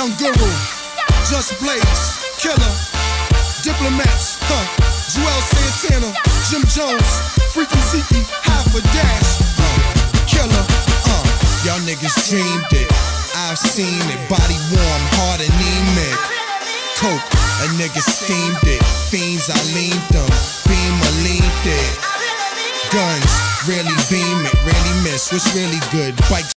Young Guru, Just Blaze, Killer, Diplomats, Joel Santana, Jim Jones, Freaky Zeke, Half a Dash, Killer, y'all niggas dreamed it, I've seen it, body warm, heart anemic, coke, a nigga steamed it, fiends I leaned them, beam I leaned it, guns, really beam it, really miss, what's really good, bike